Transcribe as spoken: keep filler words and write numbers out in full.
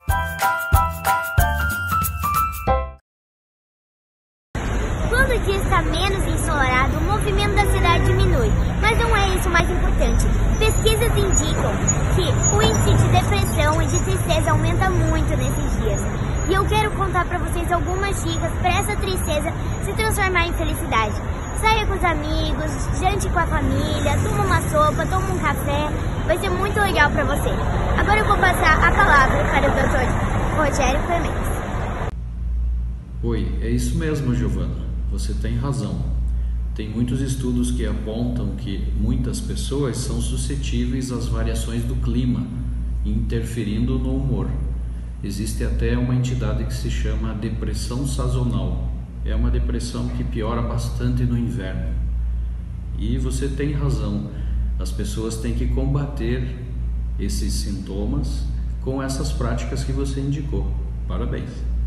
Quando o dia está menos ensolarado, o movimento da cidade diminui. Mas não é isso o mais importante. Pesquisas indicam que o índice de depressão e de tristeza aumenta muito nesses dias. E eu quero contar para vocês algumas dicas para essa tristeza se transformar em felicidade. Saia com os amigos, jante com a família, toma uma sopa, toma um café. Vai ser muito legal para você. Agora eu vou passar a palavra para o doutor Rogério Clementes. Oi, é isso mesmo, Giovana. Você tem razão. Tem muitos estudos que apontam que muitas pessoas são suscetíveis às variações do clima, interferindo no humor. Existe até uma entidade que se chama depressão sazonal. É uma depressão que piora bastante no inverno. E você tem razão. As pessoas têm que combater esses sintomas com essas práticas que você indicou. Parabéns!